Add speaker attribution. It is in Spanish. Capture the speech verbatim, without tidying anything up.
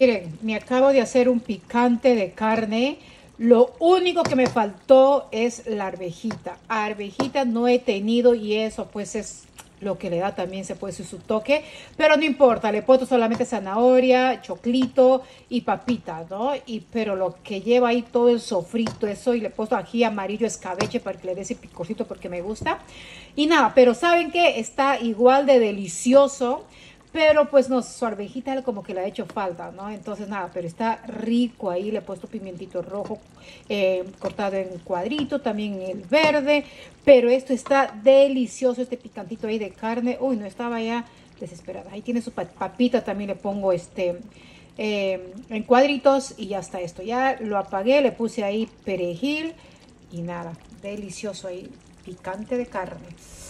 Speaker 1: Miren, me acabo de hacer un picante de carne. Lo único que me faltó es la arvejita. Arvejita no he tenido y eso pues es lo que le da también, se puede decir, su toque. Pero no importa, le he puesto solamente zanahoria, choclito y papita, ¿no? Y, pero lo que lleva ahí todo el sofrito, eso, y le he puesto ají amarillo escabeche para que le dé ese picorcito porque me gusta. Y nada, pero ¿saben qué? Está igual de delicioso. Pero pues no, su arvejita como que le ha hecho falta, ¿no? Entonces nada, pero está rico ahí. Le he puesto pimientito rojo eh, cortado en cuadrito, también el verde. Pero esto está delicioso, este picantito ahí de carne. Uy, no estaba ya desesperada. Ahí tiene su papita, también le pongo este eh, en cuadritos y ya está esto. Ya lo apagué, le puse ahí perejil y nada, delicioso ahí, picante de carne.